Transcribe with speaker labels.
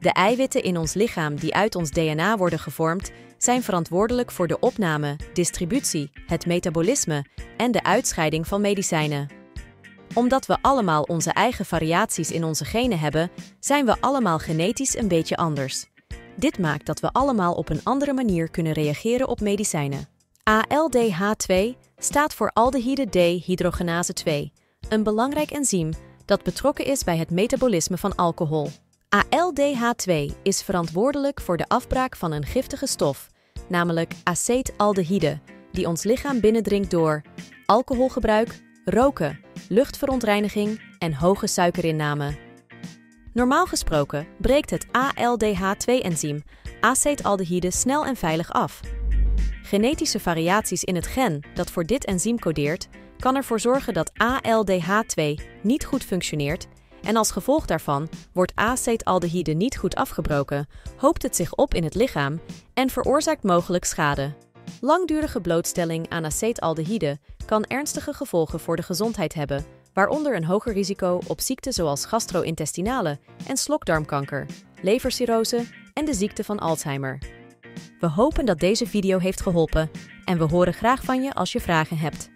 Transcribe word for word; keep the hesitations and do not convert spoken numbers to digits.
Speaker 1: De eiwitten in ons lichaam die uit ons D N A worden gevormd, zijn verantwoordelijk voor de opname, distributie, het metabolisme en de uitscheiding van medicijnen. Omdat we allemaal onze eigen variaties in onze genen hebben, zijn we allemaal genetisch een beetje anders. Dit maakt dat we allemaal op een andere manier kunnen reageren op medicijnen. A L D H twee staat voor aldehyde dehydrogenase twee, een belangrijk enzym dat betrokken is bij het metabolisme van alcohol. A L D H twee is verantwoordelijk voor de afbraak van een giftige stof, namelijk aceetaldehyde, die ons lichaam binnendringt door alcoholgebruik, roken, luchtverontreiniging en hoge suikerinname. Normaal gesproken breekt het A L D H twee-enzym aceetaldehyde snel en veilig af. Genetische variaties in het gen dat voor dit enzym codeert, kan ervoor zorgen dat A L D H twee niet goed functioneert en als gevolg daarvan wordt aceetaldehyde niet goed afgebroken, hoopt het zich op in het lichaam en veroorzaakt mogelijk schade. Langdurige blootstelling aan aceetaldehyde kan ernstige gevolgen voor de gezondheid hebben, waaronder een hoger risico op ziekten zoals gastro-intestinale en slokdarmkanker, levercirrose en de ziekte van Alzheimer. We hopen dat deze video heeft geholpen en we horen graag van je als je vragen hebt.